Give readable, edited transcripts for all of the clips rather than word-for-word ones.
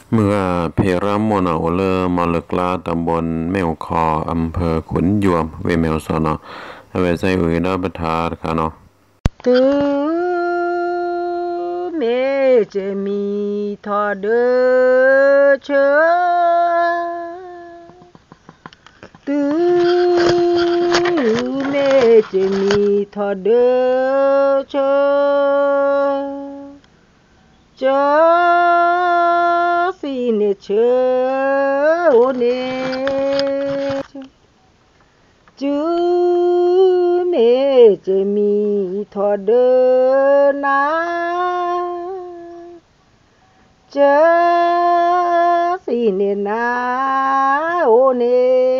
เมื่อเพรามอนโอเลอมาเลกลาตำบลแมวคออำเภอขุนยวมเวแมวสอนอเวไซอุยดาบทาร์คานอ từ mẹ chế mi thọ đơ chớ từ mẹ chế mi thọ đơ chớ chớ xin nè chớ ô nè chứ mẹ chế mi thọ đơ na chớ xin nè na ô nè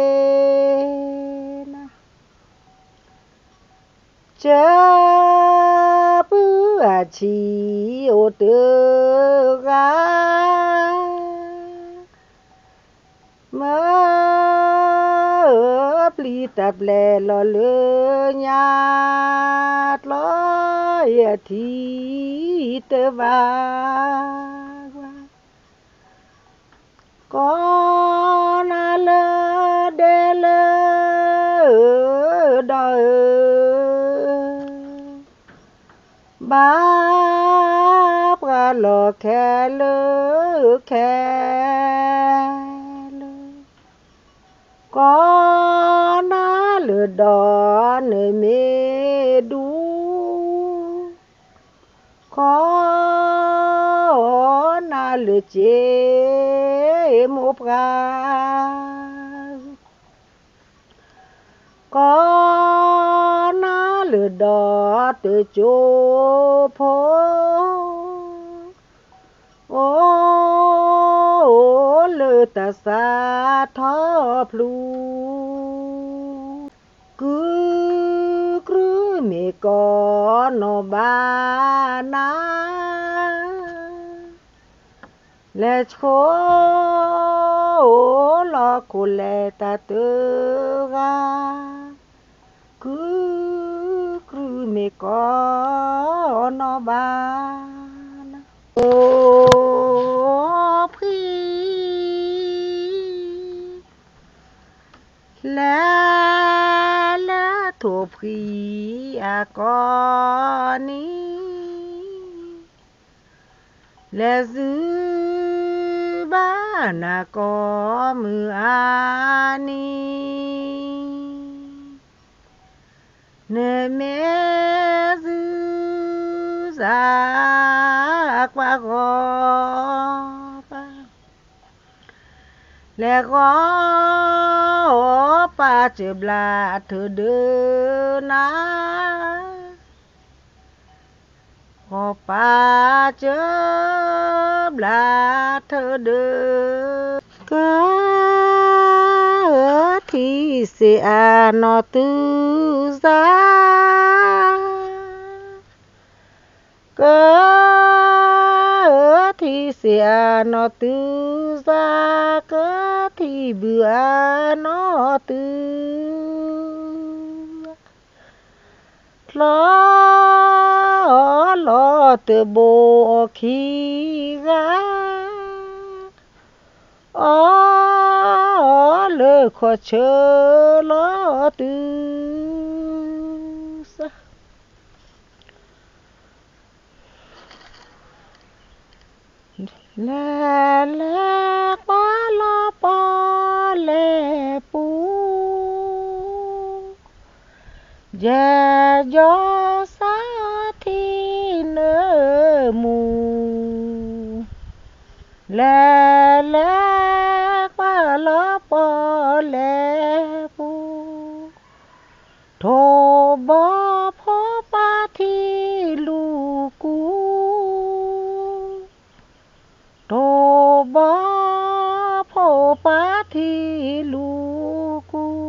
chớ bữa chỉ ô tơ ga mơ pli tập lè lo lơ nhát lo ya thi tơ va con lơ đê lơ đờ báp ga lo khe lơ con lơ đỏ nơi mê đu con lơ chế mốp ga con lơ đỏ từ chỗ phố ô lơ ta sa thọ plu cứ mẹ con nó ba na let's go lo cô lệ ta tư ga cứ mẹ con nó ba ô phi la thổ phi à con ní lẽ giữ ba na có mưa ani nè mẹ giữ ra qua gò lẽ gò pa chê bla thơ đơ na gò pa chê bla thơ đơ cơ thì sẽ nó tư giá cơ thì sẽ nó tư giá cơ thì bữa nó tư lo từ bộ khi ga lơ khó chờ lo tư lẹ lẹ quá lo po lẹ pu giờ gió xa thì nở mù lẹ lẹ quá lo po lẹ pu thô bó phó ba thì lù cú thô bó phô ba thì lù cú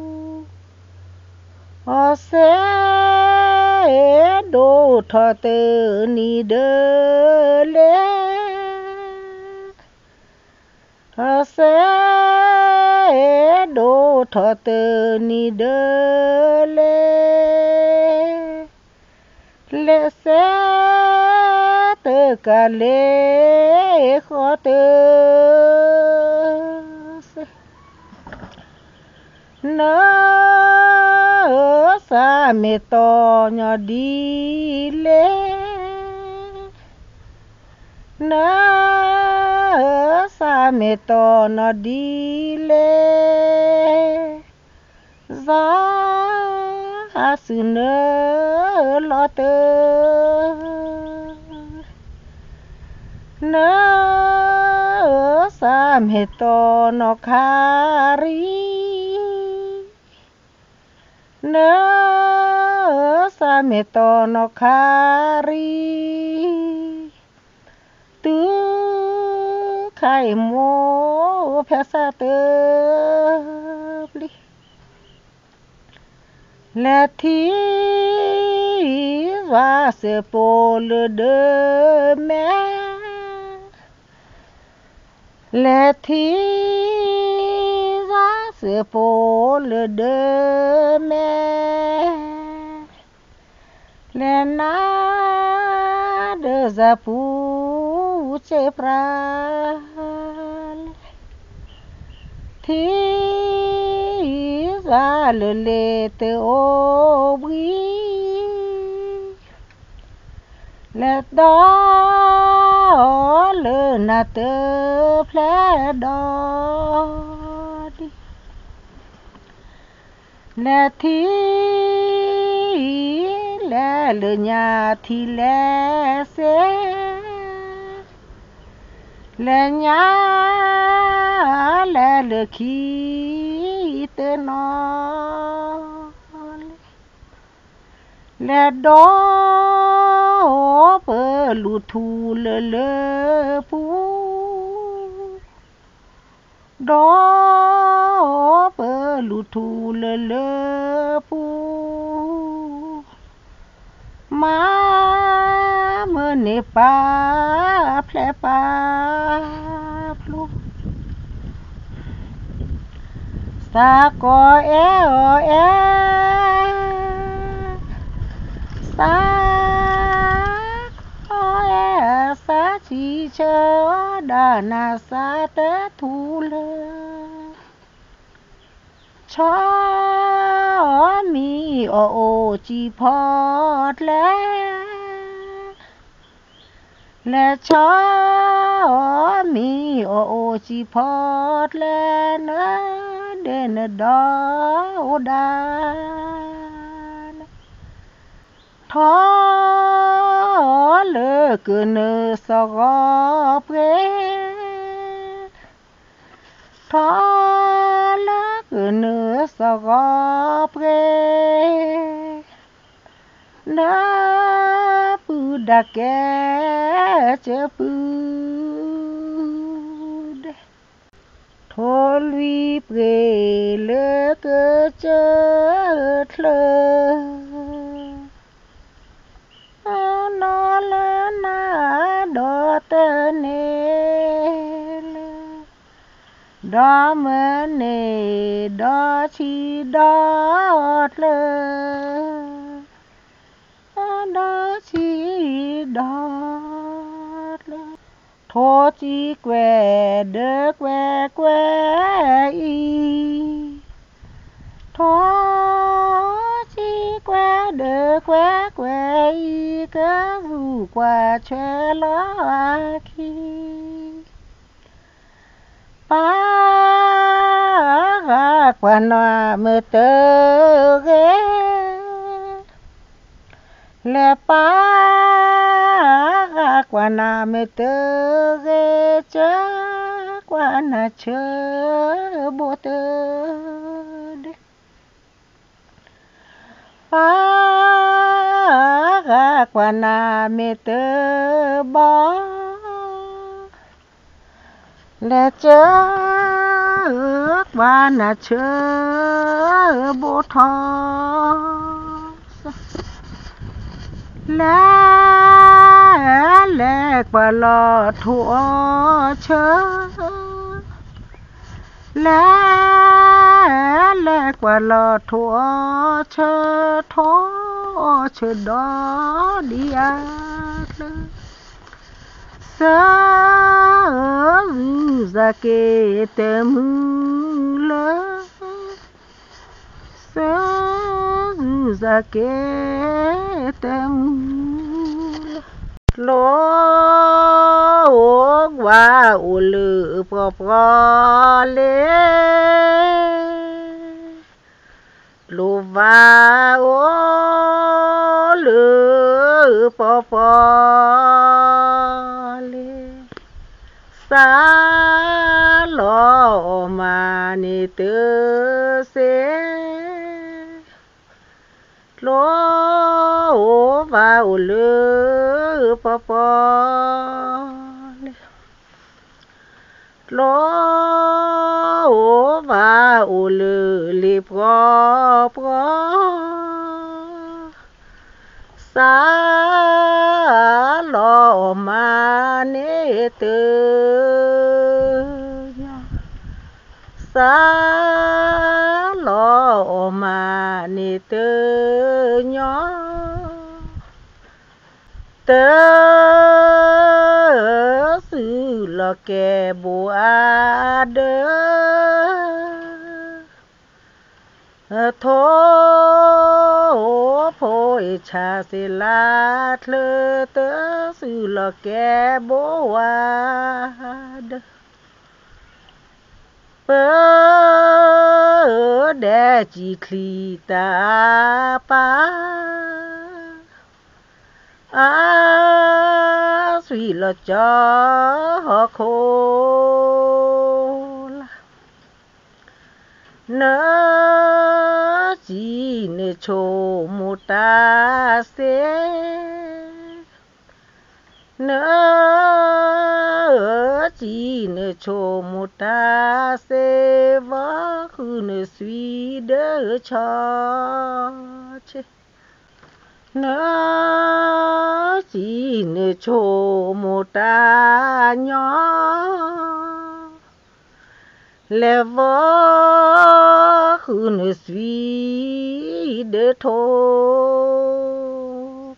sẽ đổ thọ tơ ni đơ lê sẽ đổ thọ tơ ni đơ lê lê sẽ tơ cả lễ khó tơ nỡ xa mẹ to nhỏ đi lễ nỡ xa mẹ to nó đi lễ gió hạ sự nỡ lo tơ nỡ xa mẹ to nó khá rí nỡ xa mẹ to nó khá rí tứ khai mô phép xa tơ li lẹ thí và sẽ bồ lơ đơ mẹ lẹ thí và sẽ bồ lơ đơ mẹ lẹ na đơ ra pu chế pra thí ra lơ lê tơ ô bì lẹ đó lơ na tơ plé đó đi lẹ thí lẹ lơ nhà thì lẹ xế lẹ nhà lẹ lơ khí tơ nó lẹ đó bơ lù thù lơ lơ pu đó bơ lù thù lơ lơ pu má mơ nè pa plé pa plu sa có e sa có e sa chi chơ đà na sa té thu lơ cho mi ô chi phọt lẹ cho mi ô chi phọt lẹ nơ đền đó đà thó lơ cứ nơ so góp ghé thó lơ cứ nơ so góp ghé nơ pu đà kẻ chơ pu thô lui bề lơ cơ chơ thơ nó lơ na đo tơ nê đó mơ nê đó chi đó lơ đó chi đó lơ thô chi quẹ đơ quẹ quẹ y thô chi quẹ đơ quẹ quẹ y cơ vụ qua chê lo khi pa ga qua nó mơ tơ ghé lẹ pa ga qua na mơ tơ ghé chớ qua na chớ bố tơ pa ga qua na mơ tơ bó lẹ chớ qua na chớ bố thọ lẹ qua lò thua chớ lẹ qua lò thua chớ đó đi sa za ke tem la sa za ke tem lo wa u lu po le lo va o lu po le sa lo ma ni te se lo va o lu po le lo va o lu li po sa lo ma ni te sa lo ma ni te nhỏ tớ sư lo kè bùa đơ thô phôi cha sẽ lát lơ tớ sư lo kè bùa đơ bơ đẻ chỉ khi ta pa suy lo cho họ khô nỡ chỉ nè chô một ta sẽ nỡ chỉ nè chô một ta sẽ vỡ khứ nè suy đỡ cho chết nỡ chỉ nè chô một ta nhỏ lẽ vỡ khứ nè suy đỡ thô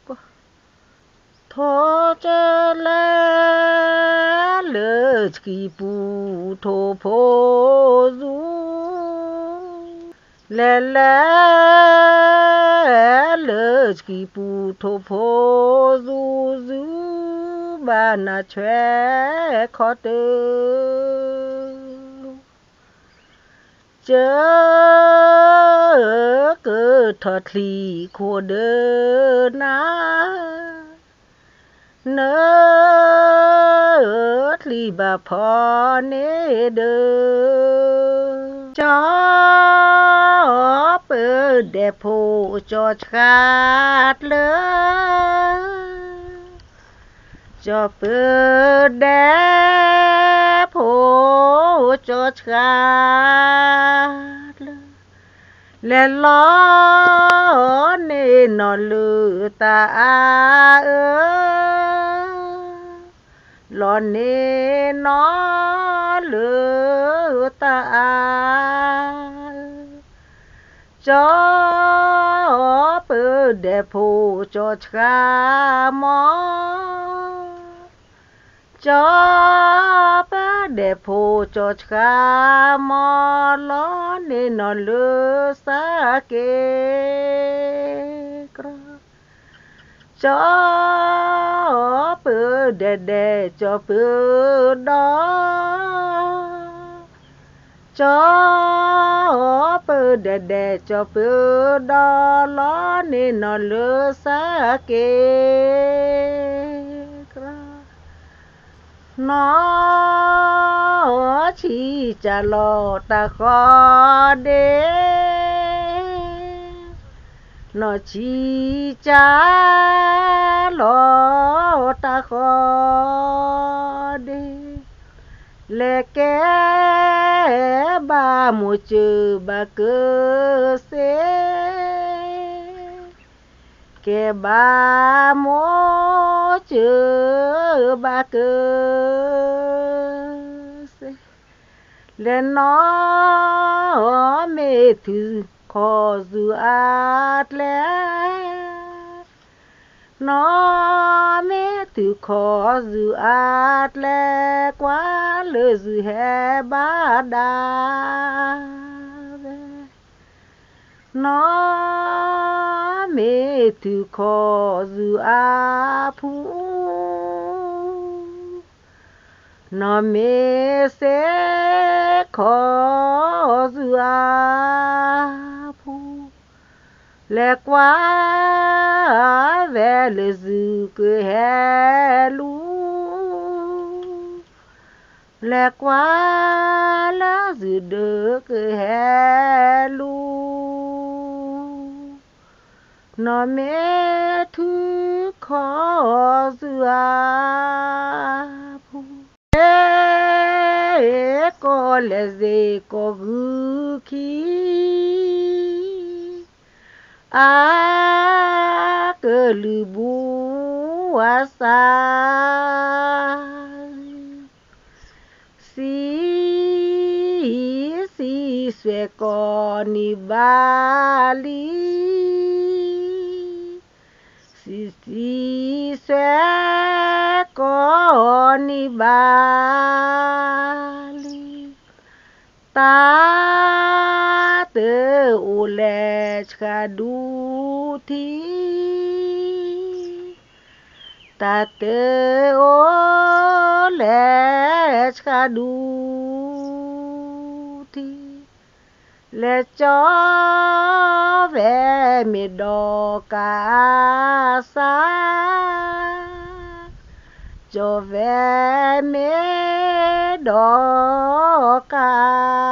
thô chê lẽ lỡ kỳ bù thô phô du lẽ lỡ kỳ bù thô phô du du bà nà chóe khó tơ chớ cơ thật lì khô đơ ná nỡ lì bà phò nê đơ cho bơ đẹp hồ cho khát lỡ cho bơ đẹp hồ cho khát lẽ lo nê nó lư ta lo nê nó lư ta cho bơ đẹp hồ cho cha mó cho bơ đẹp hồ cho cha mó lo nê nó lư sa kê cho bơ đè cho bơ đó cho bơ đè cho bơ đó lo nê nó lư sa kê nó chỉ chả lo ta khó đế nó chỉ chả lo ta khó đế lẽ kẻ ba một chữ ba cơ xế kẻ ba một chữ ba cơ xế lẽ nó mê thư khó dù át lẽ nó mê từ khó dự át lẽ quá lỡ dự hè ba đà nó mê từ khó dự á phú nó mê sẽ khó dự á phú lẽ quá về lỡ dự cứ hè lú lẽ quá lá dự đỡ cứ hè lú nó mẹ thứ khó dự á phú có lẽ gì có gư khí cơ lư bu sa si xuê con ni ba li si xuê con ni ba li ta te u le cha du thi ta te o le cha du thi le cho về mi đò cá sa cho về mi đò cá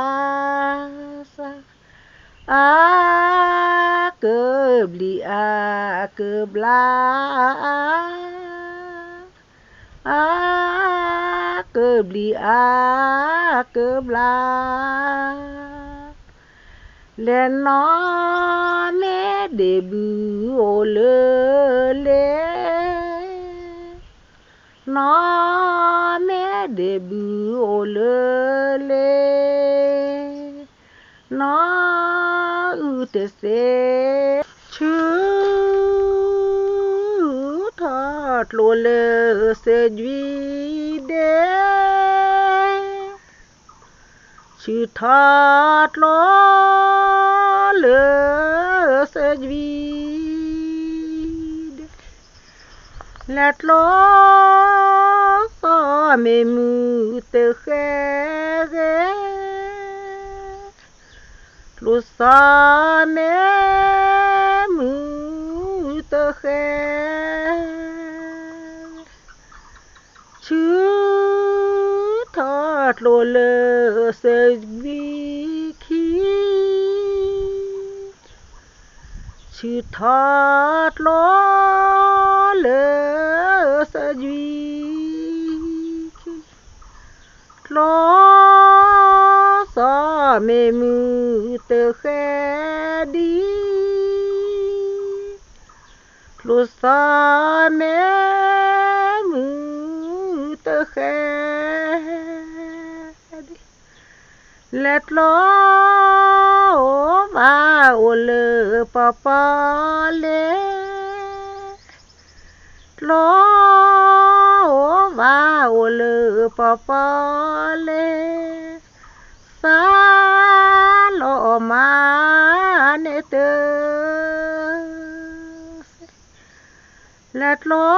sa cơ bla cơ bla le nó mẹ để bự ô lê nó mẹ để bự ô lê nó tê xê chứ thọt lô lê xê duy đê chứ thọt lô lê xê duy đê lẹt lô so mê mù tê khê ghê lô sa mê mù tê khê chứ thọt lô lê xê duy khí chứ thọt lô lê xê duy lô sa mê mù tê khê đi lô sa mê mù tê khê đi lẹt lô và ô lê pa lê lô và ô lê pa lê sa lo ma nê tê lẹt lô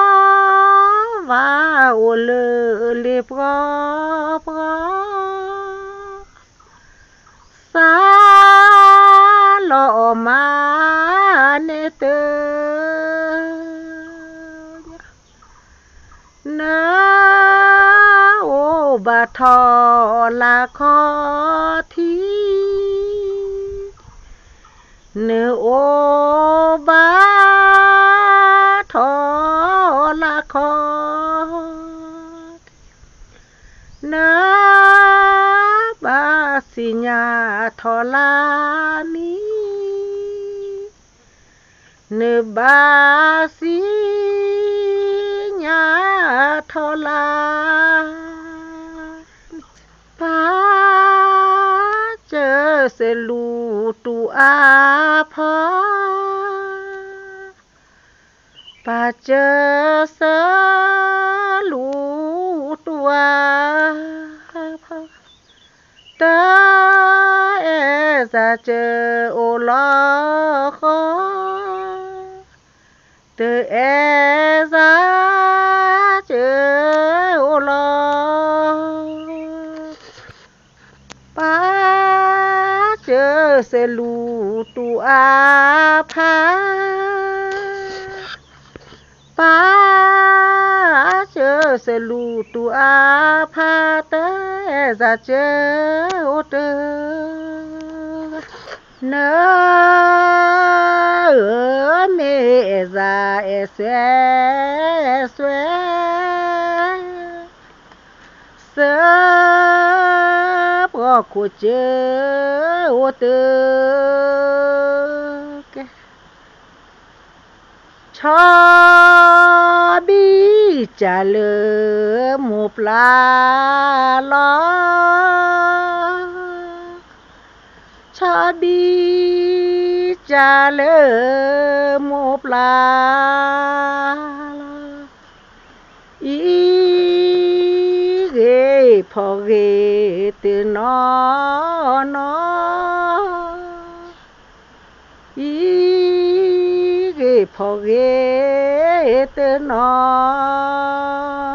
và ô lê pa sa lo ma nê tê na ô bà thọ là khó thi nơ ô bà thọ là khó nơ bà xì nhà thọ la mi nơ bà xì nhà thọ la pa chơ se lu tu a pha bà chớ sớ lũ tua tớ e ra chớ ô lo khó tớ e ra chớ ô lo bà chớ se lũ tua phá bà chớ se lũ tua phá tớ e ra chớ ô tớ nỡ mẹ già e xóe xóe sớ bỏ cuộc chớ ô tớ cho bi trả lỡ một la lo cho bi trả lỡ một la ý ghê phò ghê từ nó ý ghê phò ghê từ nó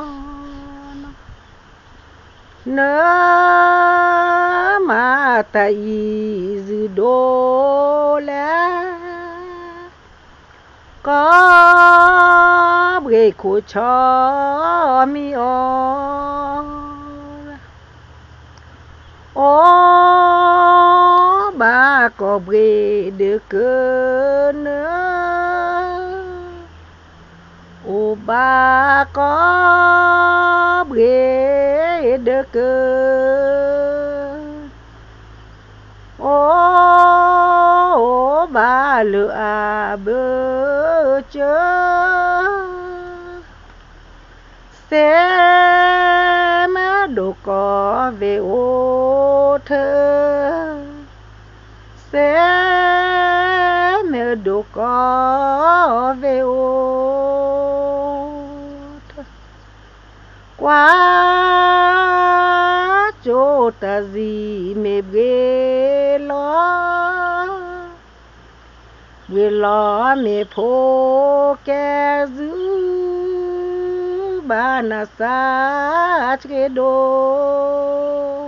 nỡ mà tại dư đô lá có ghê của cho mi ô bà có ghê được cơ nữa ô bà có ghê được cơ ô bà lựa bơ chớ xem đồ có về ô thơ xem đồ có về ô thơ quá chỗ ta gì mẹ ghê lo mẹ phố kẻ giữ bà na sa cái đồ